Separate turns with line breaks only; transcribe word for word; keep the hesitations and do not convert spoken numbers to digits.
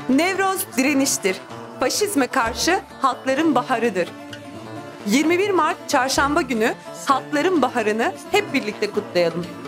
Nevroz direniştir. Faşizme karşı halkların baharıdır. yirmi bir Mart Çarşamba günü Halkların Baharı'nı hep birlikte kutlayalım.